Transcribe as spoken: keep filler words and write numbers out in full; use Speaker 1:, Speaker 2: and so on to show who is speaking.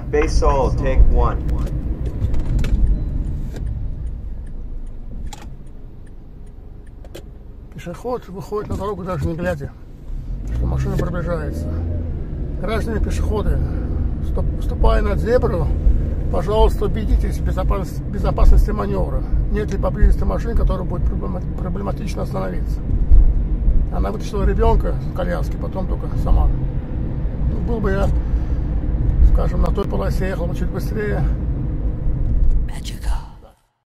Speaker 1: Base Solo, take one.
Speaker 2: Пешеход выходит на дорогу, даже не глядя, что машина приближается. Граждане пешеходы, вступая на зебру, пожалуйста, убедитесь в безопасности, безопасности маневра. Нет ли поблизости машин, которая будет проблематично остановиться. Она вытащила ребенка в коляске, потом только сама. Ну, был бы я, скажем, на той полосе, ехал бы чуть быстрее,